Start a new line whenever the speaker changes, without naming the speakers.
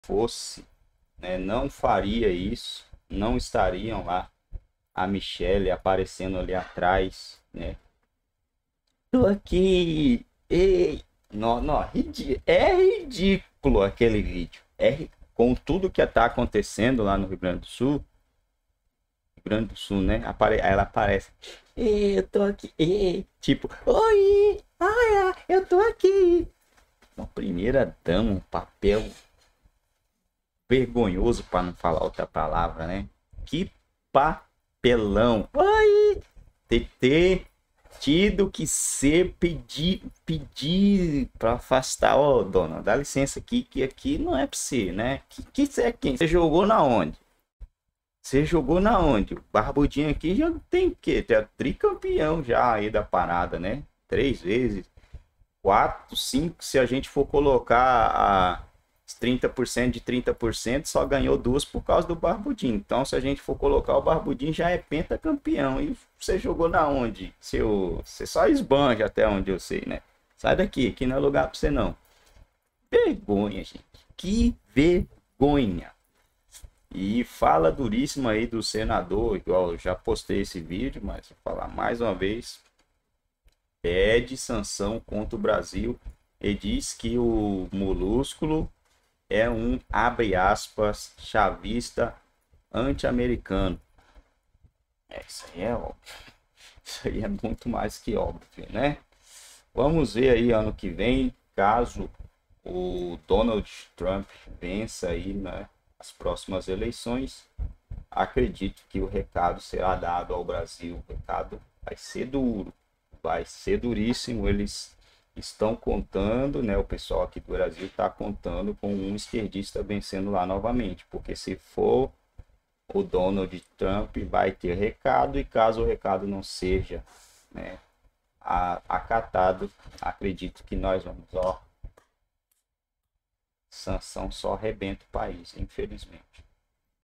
fosse, né, não faria isso, não estariam lá a Michelle aparecendo ali atrás, né? Tô aqui, ei, não, não, é ridículo aquele vídeo. Com tudo que tá acontecendo lá no Rio Grande do Sul, Rio Grande do Sul, né? Ela aparece, ei, eu tô aqui, ei, tipo, oi, ai, eu tô aqui. Uma primeira dama, um papel vergonhoso para não falar outra palavra, né? Que papelão. Oi! Ter tido que ser pedir para afastar. Ó, oh, dona, dá licença aqui, que aqui não é para você, né? Que você é quem? Você jogou na onde? Você jogou na onde? O Barbudinho aqui já tem o quê? Tem tricampeão já aí da parada, né? 3 vezes. 4, 5, se a gente for colocar 30% de 30%, só ganhou 2 por causa do Barbudinho. Então, se a gente for colocar o Barbudinho, já é pentacampeão. E você jogou na onde? Você só esbanja até onde eu sei, né? Sai daqui, aqui não é lugar pra você não. Vergonha, gente. Que vergonha. E fala duríssima aí do senador, igual eu já postei esse vídeo, mas vou falar mais uma vez, pede sanção contra o Brasil e diz que o Molúsculo é um, abre aspas, chavista anti-americano. Isso aí é óbvio. Isso aí é muito mais que óbvio, né? Vamos ver aí ano que vem, caso o Donald Trump vença aí, né, as próximas eleições. Acredito que o recado será dado ao Brasil. O recado vai ser duro, vai ser duríssimo. Eles estão contando, né? O pessoal aqui do Brasil está contando com um esquerdista vencendo lá novamente, porque se for o Donald Trump, vai ter recado, e caso o recado não seja, né, acatado, acredito que nós vamos, ó, sanção só arrebenta o país, infelizmente.